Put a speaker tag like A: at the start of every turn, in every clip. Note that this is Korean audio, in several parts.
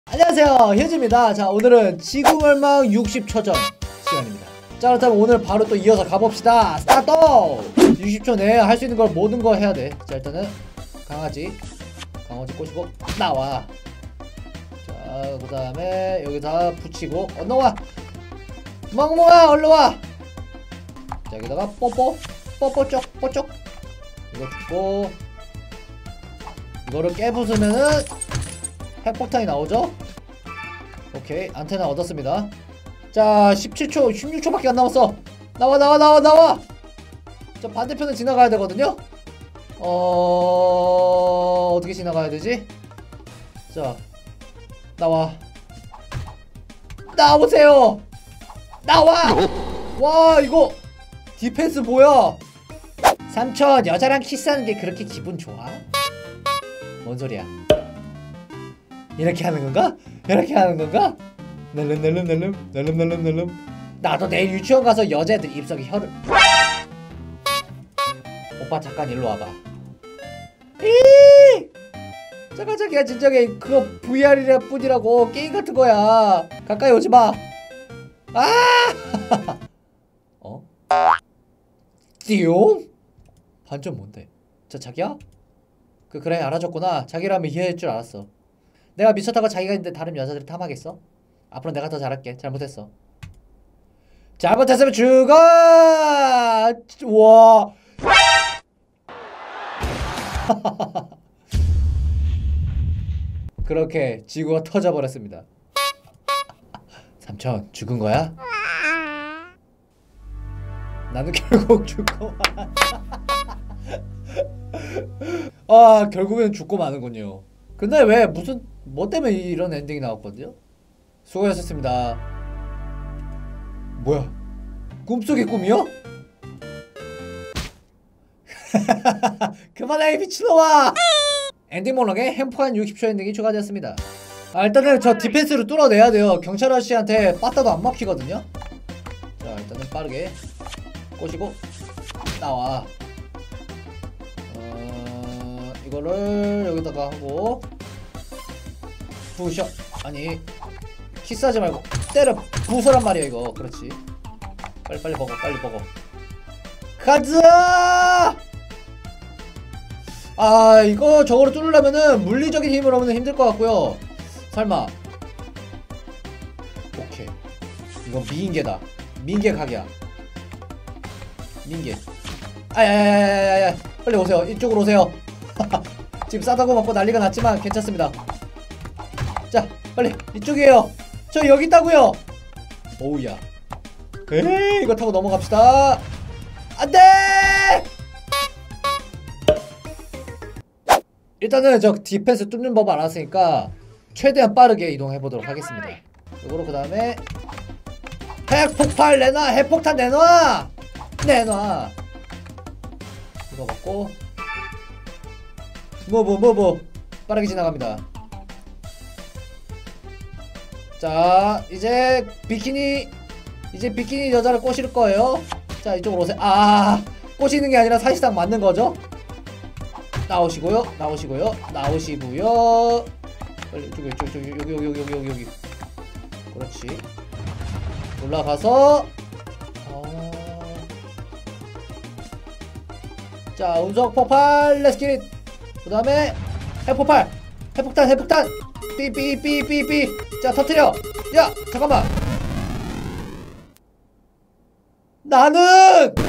A: 안녕하세요, 효즈입니다. 자, 오늘은 지구멸망 60초 전 시간입니다. 자, 그렇다면 오늘 바로 또 이어서 가봅시다. 스타트! 60초 내에 할 수 있는 걸 모든 거 해야 돼. 자, 일단은 강아지 꼬시고 나와. 자, 그 다음에 여기다 붙이고 나와. 멍멍아 얼른 와. 자, 여기다가 뽀뽀 쪽 이거 주고 이거를 깨부수면은 핵폭탄이 나오죠? 오케이, 안테나 얻었습니다. 자, 17초 16초밖에 안 남았어. 나와. 저 반대편을 지나가야 되거든요. 어떻게 지나가야 되지? 자, 나오세요. 나와. 와, 이거 디펜스 뭐야? 삼촌, 여자랑 키스하는 게 그렇게 기분 좋아? 뭔 소리야? 이렇게 하는 건가? 낼름. 나도 내일 유치원 가서 여자애들 입속에 혀를. 오빠 잠깐 일로 와봐. 잠깐 자기야, 진정해. 그거 VR이라 뿐이라고. 게임 같은 거야. 가까이 오지 마. 띠용? 반전 뭔데? 자, 자기야? 그래, 알아줬구나. 자기라면 이해할 줄 알았어. 내가 미쳤다고 자기가 있는데 다른 여자들이 탐하겠어? 앞으로 내가 더 잘할게. 잘못했어. 잘못했으면 죽어! 와. 그렇게 지구가 터져버렸습니다. 삼촌, 죽은 거야? 나는 결국 죽고 결국엔 죽고 마는군요. 근데 왜 뭐 때문에 이런 엔딩이 나왔거든요? 수고하셨습니다. 뭐야? 꿈속의 꿈이요? 그만해, 미친놈아! 엔딩 목록에 행복한 60초 엔딩이 추가되었습니다. 일단은 저 디펜스를 뚫어내야 돼요. 경찰 아저씨한테 빠따도 안 막히거든요. 자, 일단은 빠르게 꼬시고 나와. 이거를 여기다가 하고 부셔. 아니, 키스하지 말고 때려 부숴란 말이야 이거. 그렇지. 빨리 먹어. 가자! 이거 저거를 뚫으려면은 물리적인 힘으로는 힘들 것 같고요. 설마. 오케이. 이건 미인계다. 미인계 각이야. 민계. 아야야야야야, 빨리 오세요. 이쪽으로 오세요. 지금 싸다고 먹고 난리가 났지만 괜찮습니다. 자, 빨리 이쪽이에요. 저 여기 있다고요. 오우야. 에이, 이거 타고 넘어갑시다. 안돼. 일단은 저 디펜스 뚫는 법 알았으니까 최대한 빠르게 이동해 보도록 하겠습니다. 이거로 그 다음에 핵폭발 내놔. 핵폭탄 내놔. 이거 먹고 뭐 빠르게 지나갑니다. 자, 이제 비키니 여자를 꼬실 거예요. 자, 이쪽으로 오세요. 꼬시는 게 아니라 사실상 맞는 거죠. 나오시고요. 빨리 여기. 그렇지. 올라가서 자, 운석 폭발 렛츠기릿. 그 다음에 핵폭탄 삐삐삐삐삐. 자, 터뜨려. 야, 잠깐만. 나는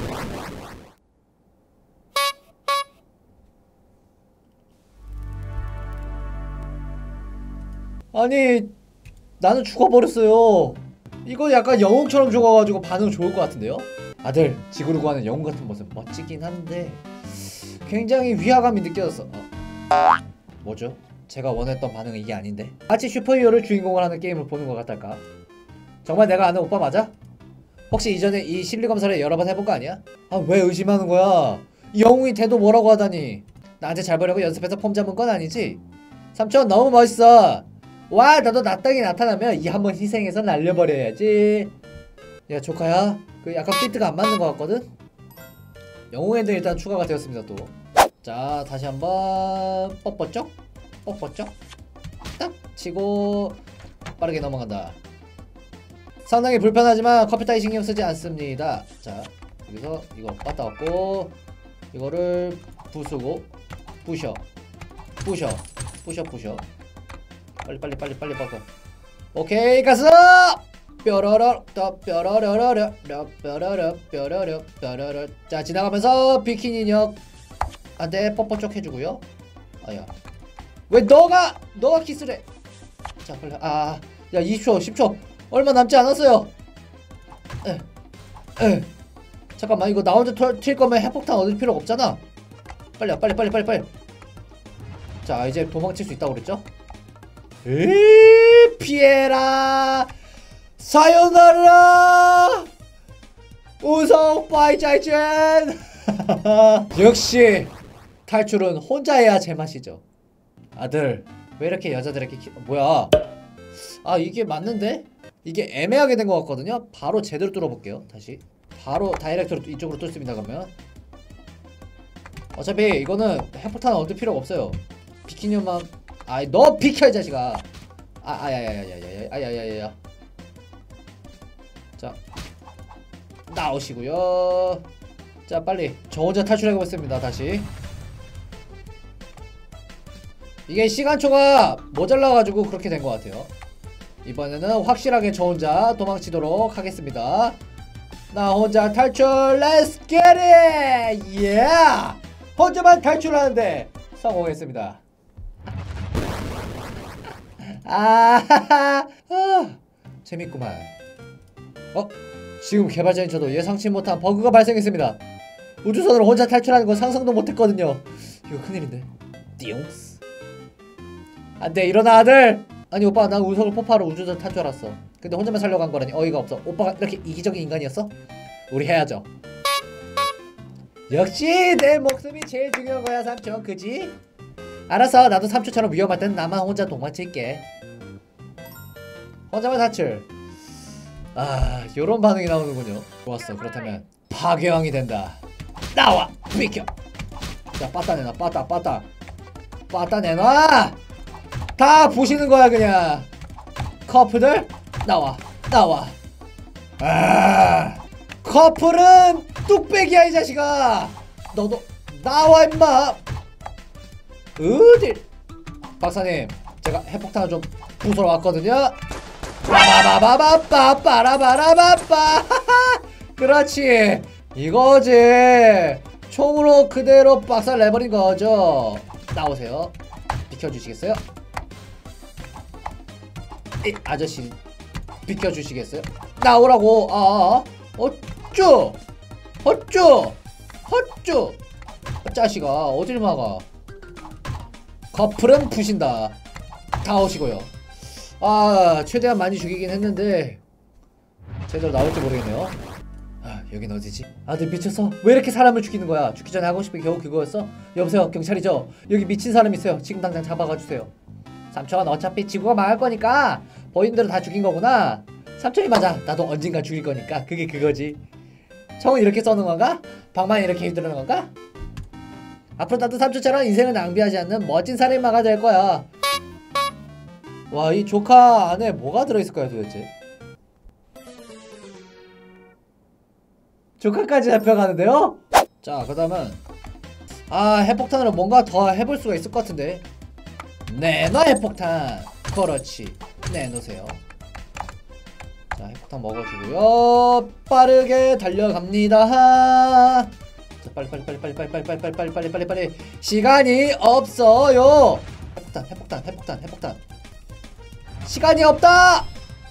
A: 죽어버렸어요. 이거 약간 영웅처럼 죽어가지고 반응 좋을 것 같은데요? 아들, 지구를 구하는 영웅 같은 모습 멋지긴 한데 굉장히 위화감이 느껴졌어. 뭐죠? 제가 원했던 반응은 이게 아닌데. 마치 슈퍼히어로를 주인공을 하는 게임을 보는 것 같달까? 정말 내가 아는 오빠 맞아? 혹시 이전에 이 심리검사를 여러 번 해본 거 아니야? 왜 의심하는 거야? 영웅이 돼도 뭐라고 하다니. 나한테 잘 보려고 연습해서 폼 잡은 건 아니지? 삼촌, 너무 멋있어. 와, 나도 나 땅에 나타나면 이 한번 희생해서 날려버려야지. 야, 조카야, 그 약간 비트가 안 맞는 것 같거든? 영웅 엔딩 일단 추가가 되었습니다. 또 자, 다시 한번 뻣뻣쩍 딱 치고 빠르게 넘어간다. 상당히 불편하지만 커피 따위 신경 쓰지 않습니다. 자, 여기서 이거 빠따 갖고 이거를 부수고 부셔 빨리 바꿔. 오케이, 가서 뾰로로 또 뾰로로로로 뾰로로. 자, 지나가면서 비키니역 한테 뽀뽀 쪽 해주고요. 아야, 왜 너가 키스래? 자, 빨리. 야, 20초 10초 얼마 남지 않았어요. 잠깐만, 이거 나 혼자 튈 거면 핵폭탄 얻을 필요가 없잖아. 빨리. 자, 이제 도망칠 수 있다고 그랬죠? 피해라. 사요나라. 우성 빠이짜이젠. 역시 탈출은 혼자 해야 제맛이죠. 아들, 왜 이렇게 여자들에게 뭐야? 이게 맞는데? 이게 애매하게 된 것 같거든요. 바로 제대로 뚫어볼게요. 다시 바로 다이렉트로 이쪽으로 뚫습니다. 그러면 어차피 이거는 핵폭탄 얻을 필요가 없어요. 비키니만. 너 비켜 이 자식아. 야야야야야야야야야야. 자, 나오시고요. 자, 빨리 저 혼자 탈출해보겠습니다. 다시. 이게 시간초가 모자라가지고 그렇게 된 것 같아요. 이번에는 확실하게 저 혼자 도망치도록 하겠습니다. 나 혼자 탈출. Let's get it! Yeah! 혼자만 탈출하는데 성공했습니다. 재밌구만. 지금 개발자인 저도 예상치 못한 버그가 발생했습니다. 우주선으로 혼자 탈출하는 건 상상도 못했거든요. 이거 큰일인데. 띠용스. 안돼, 일어나 아들. 아니 오빠, 난 우석을 폭파하러 우주선 탈 줄 알았어. 근데 혼자만 살려고 한 거라니 어이가 없어. 오빠가 이렇게 이기적인 인간이었어? 우리 헤어져. 역시 내 목숨이 제일 중요한 거야 삼촌, 그지? 알았어, 나도 삼촌처럼 위험할 땐 나만 혼자 도망칠게. 혼자만 탈출. 요런 반응이 나오는군요. 좋았어. 그렇다면 파괴왕이 된다. 나와! 비켜! 자, 빠따 내놔. 빠따 내놔! 다 부시는 거야 그냥. 커플들 나와. 커플은 뚝배기야 이 자식아. 너도 나와 임마. 어딜. 박사님, 제가 핵폭탄을 좀 부수러 왔거든요. 빠바바바바빠라바라바빠. 그렇지, 이거지. 총으로 그대로 박살 내버린 거죠. 나오세요. 비켜주시겠어요? 이 아저씨 비켜주시겠어요? 나오라고. 어쭈 짜식아, 어딜 막아. 커플은 부신다. 다 오시고요. 최대한 많이 죽이긴 했는데 제대로 나올지 모르겠네요. 여긴 어디지? 아들 미쳤어? 왜 이렇게 사람을 죽이는 거야? 죽기 전에 하고 싶은 게 겨우 그거였어? 여보세요, 경찰이죠? 여기 미친 사람 있어요. 지금 당장 잡아가 주세요. 삼촌, 어차피 지구가 망할 거니까 보이는 다 죽인 거구나. 삼촌이 맞아. 나도 언젠가 죽일 거니까. 그게 그거지. 총은 이렇게 쏘는 건가? 방망이 이렇게 휘두르는 건가? 앞으로 나도 삼촌처럼 인생을 낭비하지 않는 멋진 살인마가 될 거야. 와, 이 조카 안에 뭐가 들어있을까요 도대체? 조카까지 잡혀가는데요? 자, 그 다음은 핵폭탄으로 뭔가 더 해볼 수가 있을 것 같은데. 내놔 핵폭탄. 그렇지, 내놓으세요. 자, 핵폭탄 먹어주고요. 빠르게 달려갑니다. 자, 빨리 시간이 없어요. 핵폭탄. 시간이 없다.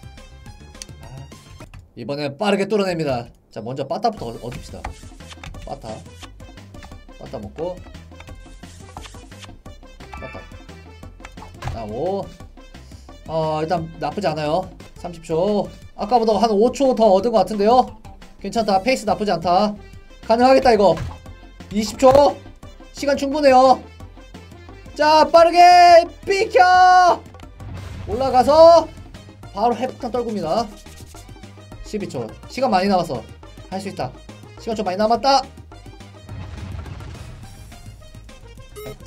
A: 이번엔 빠르게 뚫어냅니다. 자, 먼저 빠따부터 얻읍시다. 빠따 먹고 빠따 나오. 일단 나쁘지 않아요. 30초. 아까보다 한 5초 더 얻은 것 같은데요. 괜찮다. 페이스 나쁘지 않다. 가능하겠다 이거. 20초 시간 충분해요. 자, 빠르게 비켜. 올라가서 바로 핵폭탄 떨굽니다. 12초. 시간 많이 남았어. 할 수 있다. 시간 좀 많이 남았다.